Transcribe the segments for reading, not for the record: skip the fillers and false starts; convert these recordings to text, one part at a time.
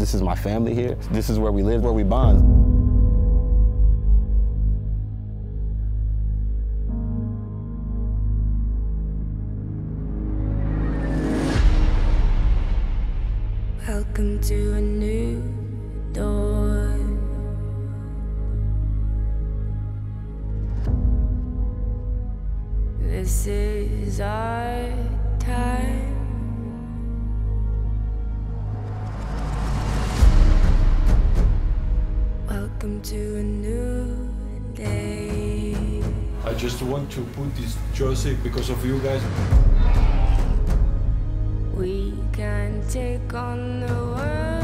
This is my family here. This is where we live, where we bond. Welcome to a new dawn. This is our time. Welcome to a new day. I just want to put this jersey because of you guys. We can take on the world.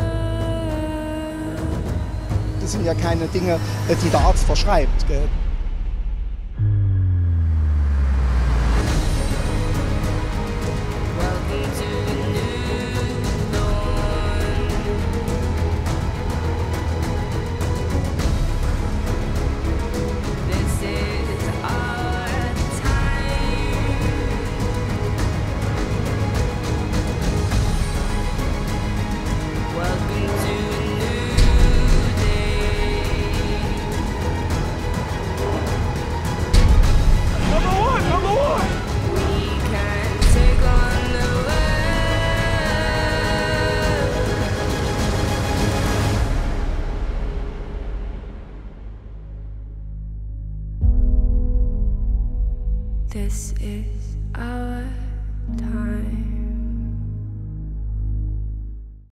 Das sind ja keine Dinge, die der Arzt verschreibt. Gell? Welcome to a new dawn. This is our time. Welcome to a new day. Number one! We can take on the world. This is our